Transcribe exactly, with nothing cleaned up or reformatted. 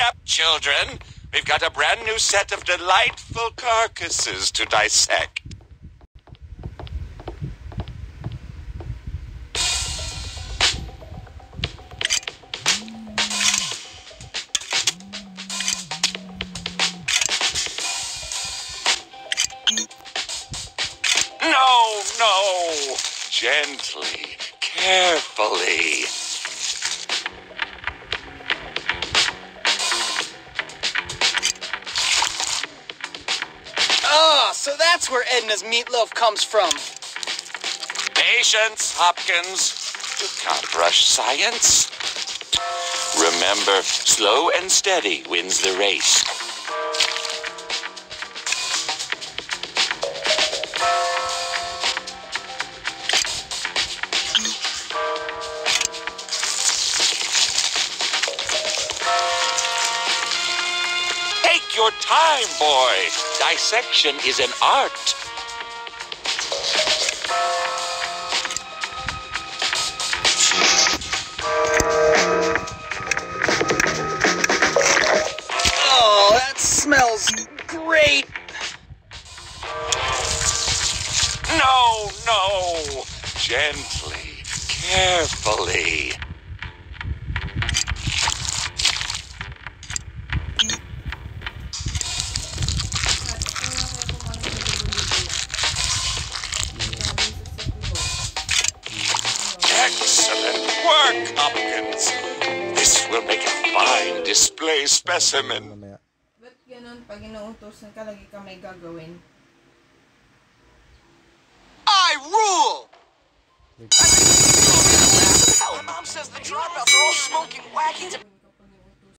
up, children. We've got a brand new set of delightful carcasses to dissect. No, no. Gently, carefully. Ah, so that's where Edna's meatloaf comes from. Patience, Hopkins. You can't rush science. Remember, slow and steady wins the race. Take your time, boy. Dissection is an art. Oh, that smells great. No, no. Gently, carefully. Excellent work, Hopkins. This will make a fine display specimen. Ba't ganun? Pag inuutosan ka, lagi ka may gagawin. I rule! Mom says the dropouts are all smoking wacky.